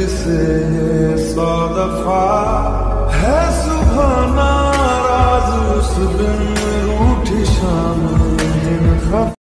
से 100 दफा है सुबह नाराज उस दिन रूठी शाम